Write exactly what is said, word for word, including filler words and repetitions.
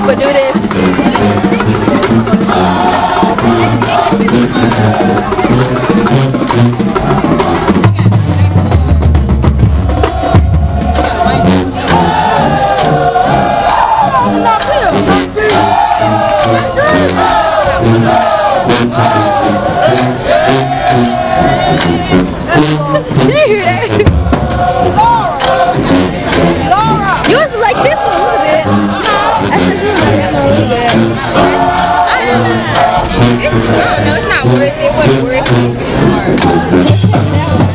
people do this. Yours is like this one a little bit. I think yours is like that one a little bit. I don't know. It's, I don't know. It's not worth it. It wasn't worth it. It's hard.